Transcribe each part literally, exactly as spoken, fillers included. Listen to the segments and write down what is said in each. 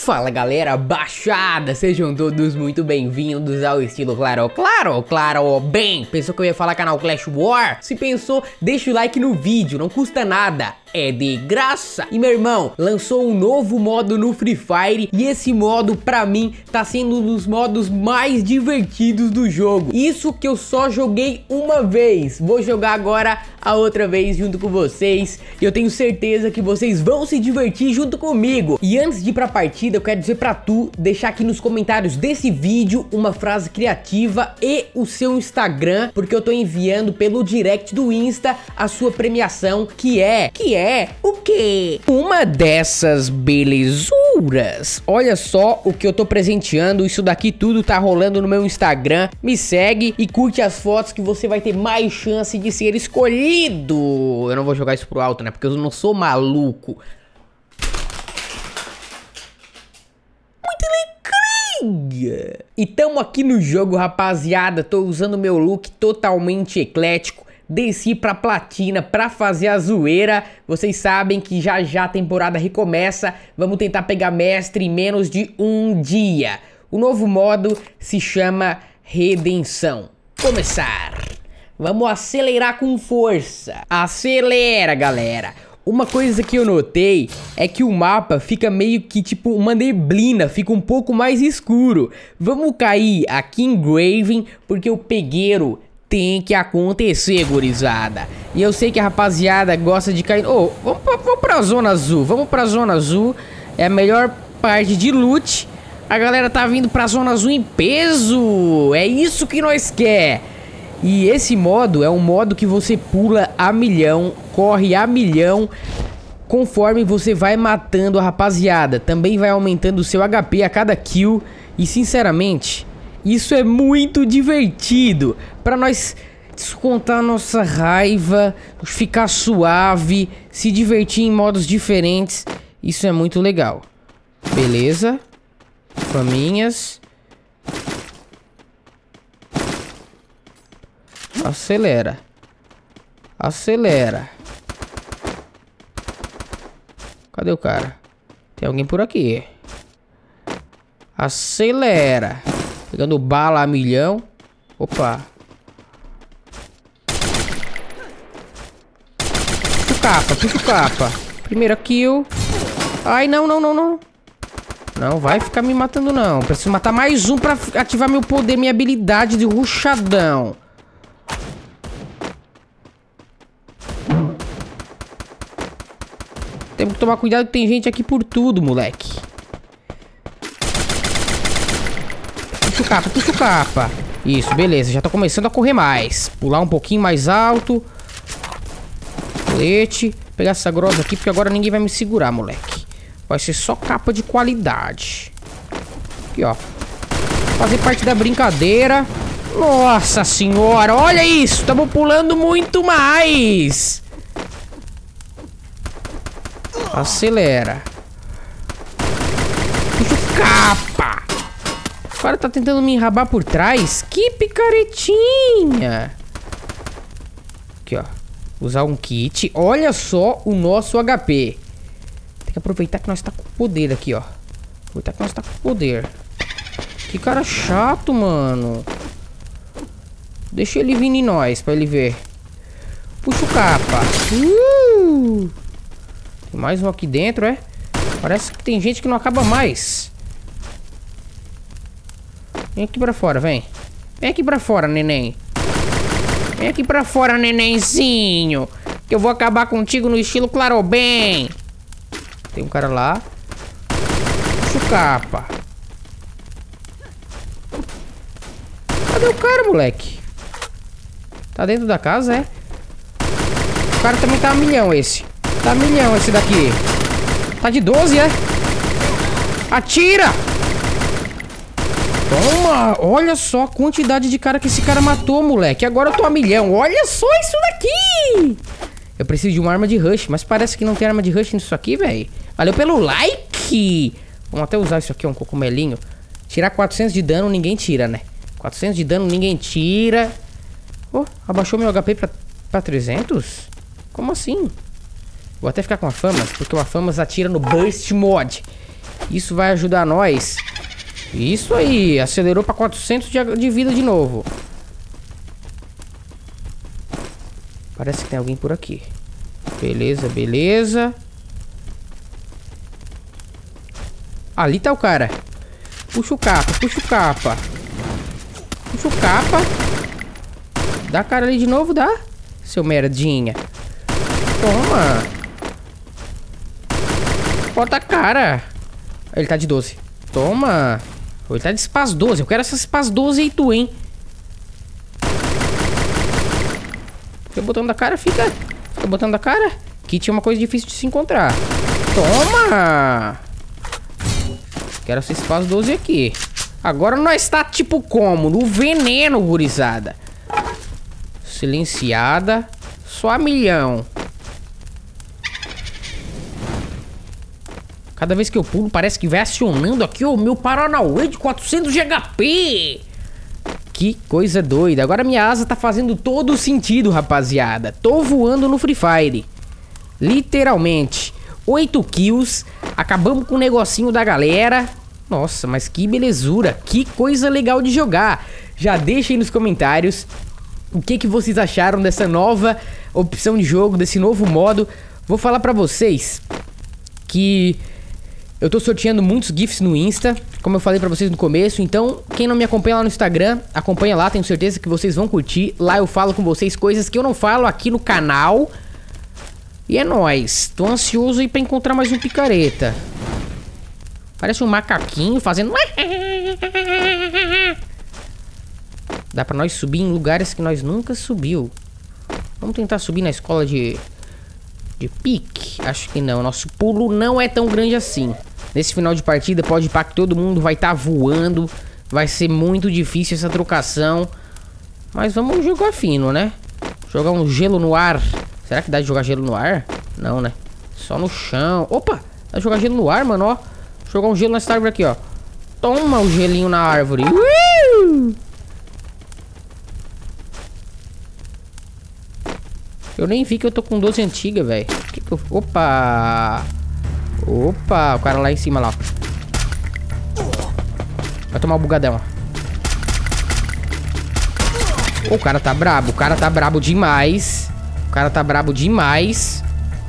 Fala galera, baixada, sejam todos muito bem-vindos ao estilo Claro, Claro, Claro, bem, pensou que eu ia falar canal Clash War? Se pensou, deixa o like no vídeo, não custa nada, é de graça. E meu irmão, lançou um novo modo no Free Fire e esse modo pra mim tá sendo um dos modos mais divertidos do jogo. Isso que eu só joguei uma vez, vou jogar agora a outra vez junto com vocês e eu tenho certeza que vocês vão se divertir junto comigo. E antes de ir pra partida, eu quero dizer pra tu deixar aqui nos comentários desse vídeo uma frase criativa e o seu Instagram, porque eu tô enviando pelo direct do Insta a sua premiação, que é, que é, o quê? Uma dessas belezuras. Olha só o que eu tô presenteando, isso daqui tudo tá rolando no meu Instagram. Me segue e curte as fotos que você vai ter mais chance de ser escolhido. Eu não vou jogar isso pro alto, né, porque eu não sou maluco. E tamo aqui no jogo, rapaziada. Tô usando meu look totalmente eclético. Desci pra platina pra fazer a zoeira. Vocês sabem que já já a temporada recomeça. Vamos tentar pegar mestre em menos de um dia. O novo modo se chama Redenção. Começar. Vamos acelerar com força. Acelera, galera. Uma coisa que eu notei é que o mapa fica meio que tipo uma neblina, fica um pouco mais escuro. Vamos cair aqui em Graven, porque o pegueiro tem que acontecer, gurizada. E eu sei que a rapaziada gosta de cair... Oh, vamos pra, vamos pra zona azul, vamos pra zona azul. É a melhor parte de loot. A galera tá vindo pra zona azul em peso. É isso que nós quer. E esse modo é um modo que você pula a milhão, corre a milhão, conforme você vai matando a rapaziada. Também vai aumentando o seu H P a cada kill. E sinceramente, isso é muito divertido. Pra nós descontar a nossa raiva, ficar suave, se divertir em modos diferentes. Isso é muito legal. Beleza? Faminhas. Acelera. Acelera. Cadê o cara? Tem alguém por aqui. Acelera. Pegando bala a milhão. Opa. Puxa o capa, puxa o capa. Primeira kill. Ai, não, não, não, não. Não vai ficar me matando, não. Preciso matar mais um pra ativar meu poder, minha habilidade de rushadão. Temos que tomar cuidado que tem gente aqui por tudo, moleque. Puxa o capa, puxa o capa. Isso, beleza, já tá começando a correr mais. Pular um pouquinho mais alto. Colete. Pegar essa grossa aqui, porque agora ninguém vai me segurar, moleque. Vai ser só capa de qualidade. Aqui, ó. Fazer parte da brincadeira. Nossa senhora, olha isso. Estamos pulando muito mais. Acelera. Puxa o capa. O cara tá tentando me enrabar por trás. Que picaretinha. Aqui, ó. Usar um kit. Olha só o nosso H P. Tem que aproveitar que nós tá com poder aqui, ó. Aproveitar que nós tá com poder. Que cara chato, mano. Deixa ele vir em nós pra ele ver. Puxa o capa. Uh! Tem mais um aqui dentro, é? Parece que tem gente que não acaba mais. Vem aqui pra fora, vem. Vem aqui pra fora, neném. Vem aqui pra fora, nenenzinho. Que eu vou acabar contigo no estilo Claro Bem. Tem um cara lá. Puxa o capa. Cadê o cara, moleque? Tá dentro da casa, é? O cara também tá a milhão, esse. Tá a milhão esse daqui. Tá de doze, é? Atira! Toma! Olha só a quantidade de cara que esse cara matou, moleque. Agora eu tô a milhão. Olha só isso daqui! Eu preciso de uma arma de rush, mas parece que não tem arma de rush nisso aqui, velho. Valeu pelo like! Vamos até usar isso aqui, um cogumelinho. Tirar quatrocentos de dano, ninguém tira, né? quatrocentos de dano, ninguém tira. Oh, abaixou meu H P pra, pra trezentos? Como assim? Vou até ficar com a Famas, porque o Famas atira no Burst Mod. Isso vai ajudar nós. Isso aí, acelerou pra quatrocentos de, de vida de novo. Parece que tem alguém por aqui. Beleza, beleza. Ali tá o cara. Puxa o capa, puxa o capa. Puxa o capa. Dá a cara ali de novo, dá? Seu merdinha. Toma. Bota a cara. Ele tá de doze. Toma. Ele tá de Spaz doze. Eu quero essa Spaz doze aí tu, hein? Fica botando a cara, fica. Fica botando a cara. Kit é uma coisa difícil de se encontrar. Toma. Quero essa Spaz doze aqui. Agora nós tá tipo como? No veneno, gurizada. Silenciada. Só a milhão. Cada vez que eu pulo, parece que vai acionando aqui o meu Paranauê de quatrocentos de H P. Que coisa doida. Agora minha asa tá fazendo todo o sentido, rapaziada. Tô voando no Free Fire. Literalmente. oito kills. Acabamos com o negocinho da galera. Nossa, mas que belezura. Que coisa legal de jogar. Já deixa aí nos comentários o que, que vocês acharam dessa nova opção de jogo, desse novo modo. Vou falar pra vocês que eu tô sorteando muitos GIFs no Insta, como eu falei pra vocês no começo. Então, quem não me acompanha lá no Instagram, acompanha lá, tenho certeza que vocês vão curtir. Lá eu falo com vocês coisas que eu não falo aqui no canal. E é nóis. Tô ansioso aí pra encontrar mais um picareta. Parece um macaquinho fazendo... Dá pra nós subir em lugares que nós nunca subiu. Vamos tentar subir na escola de... De pique? Acho que não. Nosso pulo não é tão grande assim. Nesse final de partida pode pá que todo mundo vai estar tá voando. Vai ser muito difícil essa trocação. Mas vamos jogar fino, né? Jogar um gelo no ar. Será que dá de jogar gelo no ar? Não, né? Só no chão. Opa! Dá de jogar gelo no ar, mano, ó. Jogar um gelo nessa árvore aqui, ó. Toma o gelinho na árvore. Uh! Eu nem vi que eu tô com doze antiga, velho. Que que eu... Opa! Opa! O cara lá em cima, lá. Vai tomar o um bugadão, ó. O cara tá brabo. O cara tá brabo demais. O cara tá brabo demais.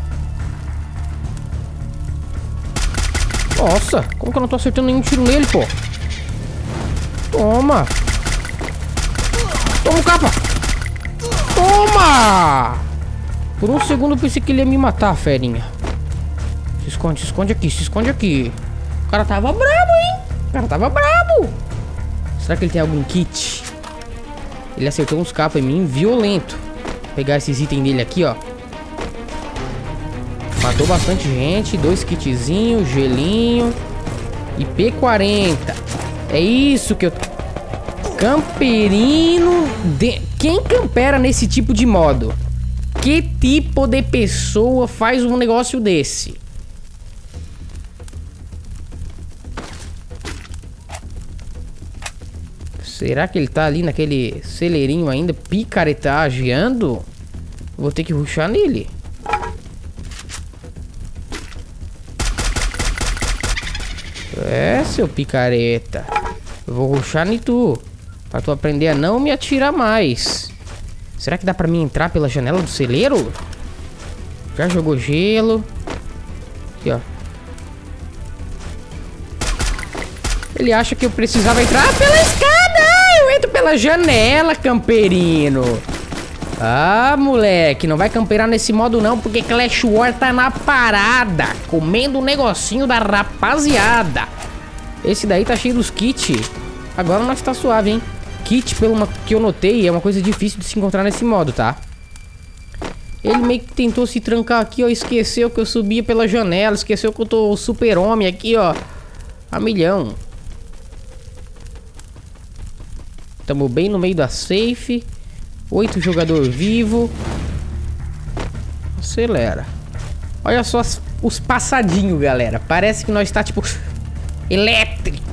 Nossa! Como que eu não tô acertando nenhum tiro nele, pô? Toma! Toma o capa! Toma! Por um segundo eu pensei que ele ia me matar, ferinha. Se esconde, se esconde aqui, se esconde aqui. O cara tava brabo, hein? O cara tava brabo. Será que ele tem algum kit? Ele acertou uns capas em mim, violento. Vou pegar esses itens dele aqui, ó. Matou bastante gente. Dois kitzinhos, gelinho. E P quarenta. É isso que eu... Camperino de... Quem campera nesse tipo de modo? Que tipo de pessoa faz um negócio desse? Será que ele tá ali naquele celeirinho ainda picaretageando? Vou ter que rushar nele. É, seu picareta. Eu vou rushar em tu, pra tu aprender a não me atirar mais. Será que dá pra mim entrar pela janela do celeiro? Já jogou gelo. Aqui, ó. Ele acha que eu precisava entrar pela escada. Eu entro pela janela, camperino. Ah, moleque, não vai camperar nesse modo não, porque Clash War tá na parada, comendo um negocinho da rapaziada. Esse daí tá cheio dos kits. Agora nós tá suave, hein? Kit, pelo que eu notei, é uma coisa difícil de se encontrar nesse modo, tá? Ele meio que tentou se trancar aqui, ó. Esqueceu que eu subia pela janela. Esqueceu que eu tô super-homem aqui, ó. A milhão. Tamo bem no meio da safe. Oito jogador vivo. Acelera. Olha só as, os passadinhos, galera. Parece que nós tá, tipo, elétrico.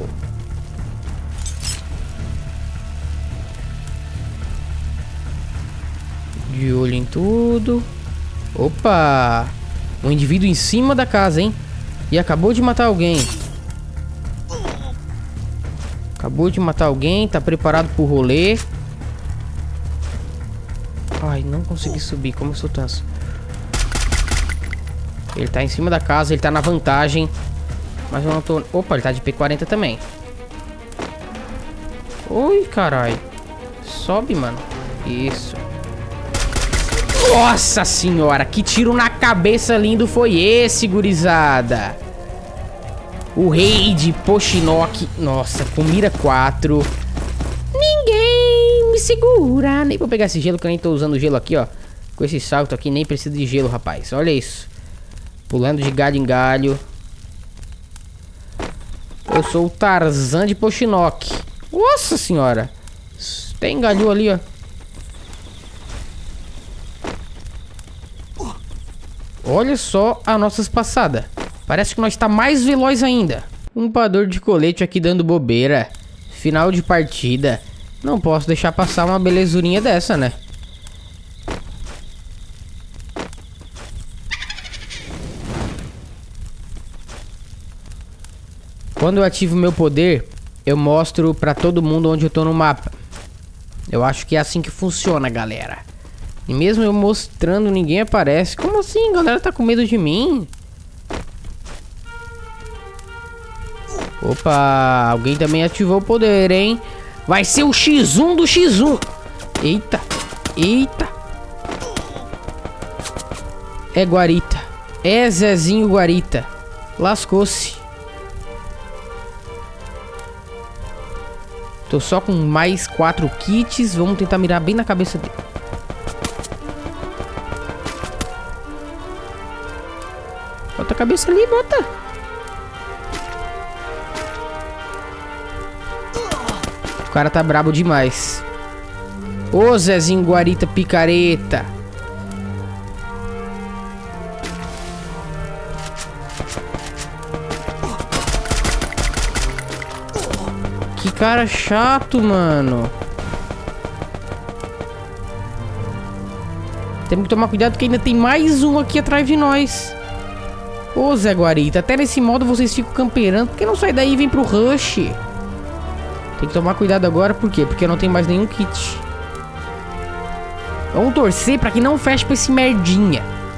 De olho em tudo. Opa! Um indivíduo em cima da casa, hein? E acabou de matar alguém. Acabou de matar alguém, tá preparado pro rolê. Ai, não consegui subir, como eu sou tanso. Ele tá em cima da casa, ele tá na vantagem. Mas eu não tô... Opa, ele tá de P quarenta também. Oi, carai. Sobe, mano. Isso. Nossa senhora, que tiro na cabeça lindo foi esse, gurizada. O rei de Pochinok. Nossa, com mira quatro. Ninguém me segura. Nem vou pegar esse gelo, que eu nem tô usando gelo aqui, ó. Com esse salto aqui, nem preciso de gelo, rapaz. Olha isso. Pulando de galho em galho. Eu sou o Tarzan de Pochinok. Nossa senhora. Tem galho ali, ó. Olha só a nossa passada. Parece que nós tá mais veloz ainda. Um umpador de colete aqui dando bobeira. Final de partida. Não posso deixar passar uma belezurinha dessa, né? Quando eu ativo meu poder, eu mostro pra todo mundo onde eu tô no mapa. Eu acho que é assim que funciona, galera. E mesmo eu mostrando, ninguém aparece. Como assim? A galera tá com medo de mim? Opa, alguém também ativou o poder, hein? Vai ser o X um do X um. Eita, eita. É Guarita. É Zezinho Guarita. Lascou-se. Tô só com mais quatro kits. Vamos tentar mirar bem na cabeça dele. Bota a cabeça ali, bota. O cara tá brabo demais. Ô Zezinho Guarita picareta. Que cara chato, mano. Temos que tomar cuidado que ainda tem mais um aqui atrás de nós. Ô Zé Guarita, até nesse modo vocês ficam camperando. Por que não sai daí e vem pro rush? Tem que tomar cuidado agora, por quê? Porque eu não tenho mais nenhum kit. Vamos torcer pra que não feche pra esse merdinha.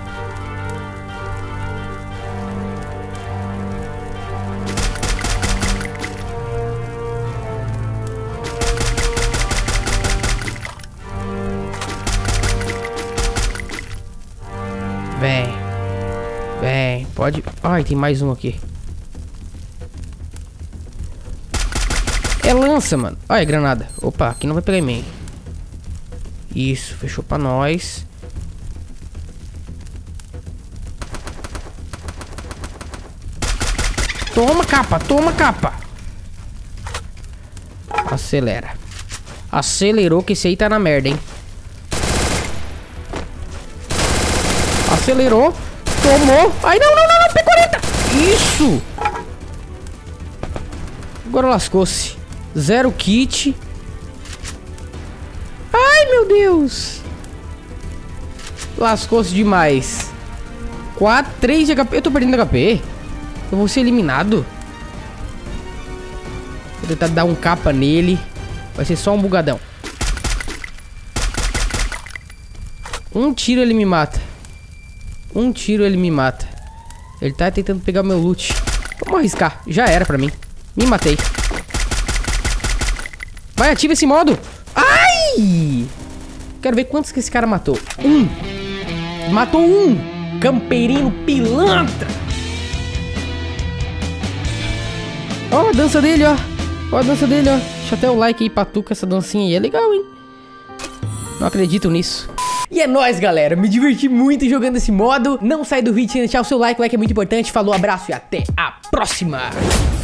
Vem. Vem, pode... Ai, tem mais um aqui. É lança, mano. Olha, granada. Opa, aqui não vai pegar em mim. Isso, fechou pra nós. Toma, capa, toma, capa. Acelera. Acelerou que esse aí tá na merda, hein. Acelerou. Tomou. Ai, não, não, não, não, P quarenta. Isso. Agora lascou-se. Zero kit. Ai, meu Deus. Lascou-se demais. quatro, três de H P. Eu tô perdendo H P. Eu vou ser eliminado. Vou tentar dar um capa nele. Vai ser só um bugadão. Um tiro ele me mata. Um tiro ele me mata. Ele tá tentando pegar meu loot. Vamos arriscar. Já era pra mim. Me matei. Vai, ativa esse modo. Ai! Quero ver quantos que esse cara matou. Um. Matou um. Campeirinho pilantra. Ó a dança dele, ó. Ó a dança dele, ó. Deixa até o like aí pra tu, que essa dancinha aí é legal, hein? Não acredito nisso. E é nóis, galera. Me diverti muito jogando esse modo. Não sai do vídeo sem deixar o seu like. O like é muito importante. Falou, abraço e até a próxima.